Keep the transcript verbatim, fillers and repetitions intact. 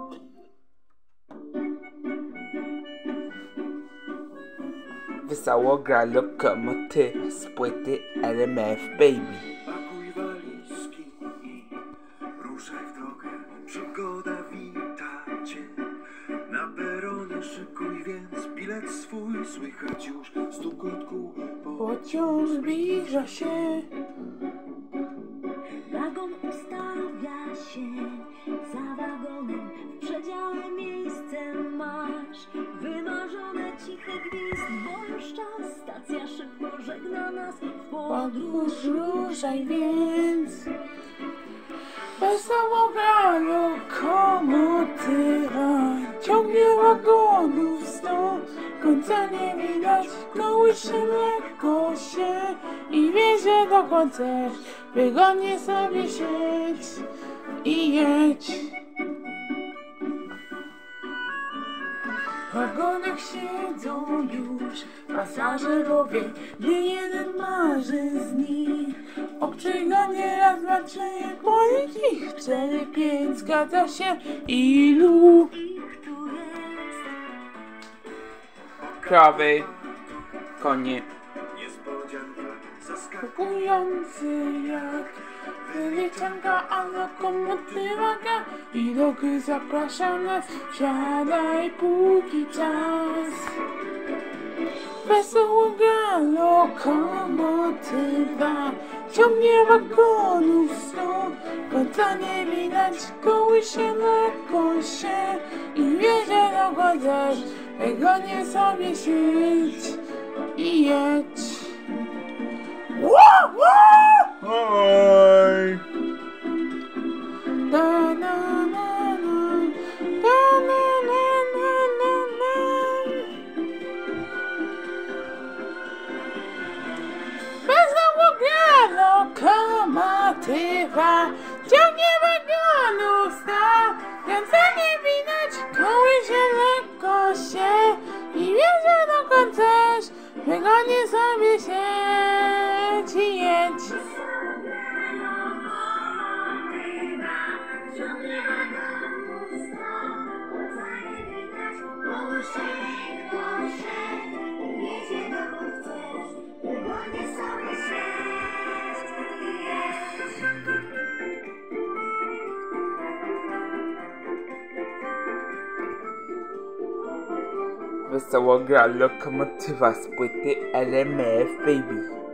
Wesoło gra lokomotywa z płyty L M F Baby. Pakuj walizki i ruszaj w drogę, przygoda wita cię. Na peronie szykuj więc bilet swój, słychać już stukot kół. Pociąg zbliża się. Wagon ustawia się za wagonem, w przedziale miejsce masz. Wymarzone cichy gwizd, bo już czas, stacja szybko żegna nas. W podróż Ruszaj więc. Wesoło gra lokomotywa, ciągnie wagonów sto, końca nie widać, kołysze lekko się i wiezie do końca. Wygodnie sobie siedź i jedź. W wagonach siedzą już pasażerowie, nie jeden marzy z nich o przegonie raz, dwa, trzy, moich ich cztery, pięć, zgadza się, ilu ich tu jest. krowy, konie, Niespodzianka zaskakuje. skakujący jak wyliczanka, a lokomotywa gra i drogi zaprasza nas, siadaj póki czas. Wesoło gra lokomotywa, ciągnie wagonów sto, końca nie widać, kołysze lekko się i wiezie do końca. Wygodnie sobie siedź i jedź. Wow, wow! Oj! Na, na, na, na, na, na, na, na, na, na. Wesoło gra lokomotywa, ciągnie wagonów sto, końca nie widać, kołysze lekko się i wiezie do końca. Wygodnie sobie siedź i jedź. Wesoło gra lokomotywa z płyty L M F Baby.